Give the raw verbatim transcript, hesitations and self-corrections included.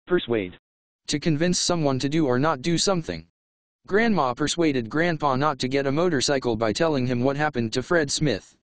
Persuade. To convince someone to do or not do something. Grandma persuaded Grandpa not to get a motorcycle by telling him what happened to Fred Smith.